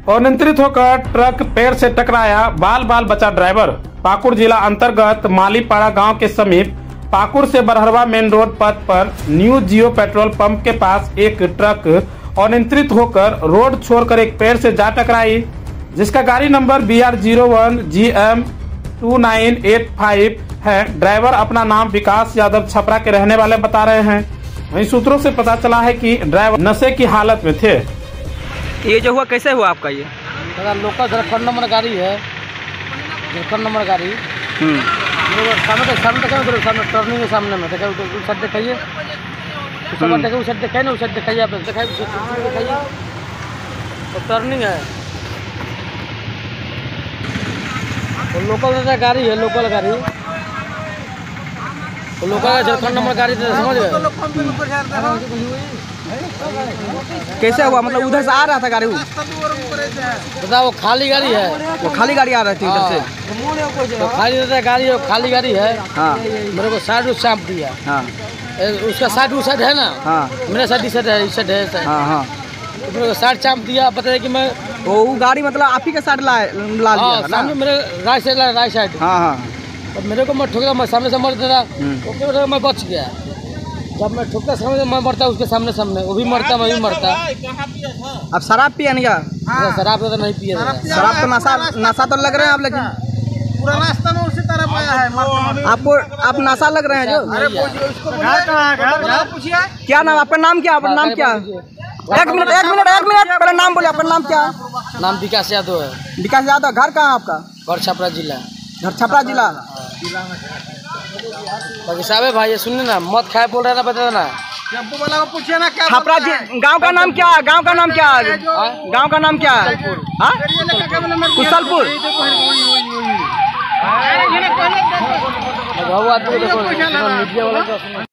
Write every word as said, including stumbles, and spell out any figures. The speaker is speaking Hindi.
अनियंत्रित होकर ट्रक पेड़ से टकराया, बाल बाल बचा ड्राइवर। पाकुड़ जिला अंतर्गत मालीपाड़ा गांव के समीप पाकुड़ से बरहरवा मेन रोड पथ पर न्यू जियो पेट्रोल पंप के पास एक ट्रक अनियंत्रित होकर रोड छोड़कर एक पेड़ से जा टकराई, जिसका गाड़ी नंबर B R zero one G M two nine eight five है। ड्राइवर अपना नाम विकास यादव छपरा के रहने वाले बता रहे हैं। वहीं सूत्रों से पता चला है कि ड्राइवर नशे की हालत में थे। ये जो हुआ कैसे हुआ आपका? ये दादा लोकल झारखंड नंबर गाड़ी है, झारखंड नंबर गाड़ी सामने तक सामने तक सामने टर्निंग है, सामने में देखा उस साइड दिखाइए, उस साइड देखिए, उस साइड दिखाइए ना, उस साइड दिखाइए, आप दिखाइए दिखाइए तो टर्निंग है। तो लोकल दादा गाड़ी है, लोकल गाड़ी तो लोकल झारखंड नंबर गाड़ी समझ गए। कैसे हुआ? मतलब उधर से आ रहा था गाड़ी? दादा वो खाली गाड़ी है, वो खाली गाड़ी आ रही थी उधर से? तो खाली दादा गाड़ी है, खाली गाड़ी है। हाँ, मेरे को साइड उस चाप दिया। हाँ, उसका साइड उस साइड है ना। हाँ, मेरा साइड इस साइड है, इस साइड है। हाँ, हाँ। तो मेरे को साइड चाप दिया, बताया कि मैं वो गाड़ी मतलब आप ही के साइड ला ला लिया था ना? सामने मेरे राइट साइड राइट साइड। हाँ, हाँ। तो मेरे को मैं ठोका, मैं सामने से मर देता, ओके मैं बच गया। जब मैं ठोका सामने मैं मरता, उसके सामने सामने वो भी मरता, मैं भी मरता। अब शराब पिया नहीं? शराब तो नहीं पिया। शराब तो नशा नशा तो लग रहे हैं आप, लेकिन पूरा रास्ता में उसी तरह पाया है। आपको आप नशा लग रहे हैं जो? अरे पूछिए क्या नाम? आपका नाम क्या? आपका नाम क्या? एक मिनट एक मिनट एक मिनट पहले नाम बोले। आपका नाम क्या? नाम विकास यादव है। विकास यादव। घर कहाँ है आपका? और छपरा जिला। घर छपरा जिला। बाकी साहब भाई ये सुनने ना, मत खाए बोल रहे ना, बता ना वाला को पूछिए ना क्या छपरा जी। गांव का नाम क्या है? गांव का नाम क्या है? गांव का नाम क्या है? कुशलपुर।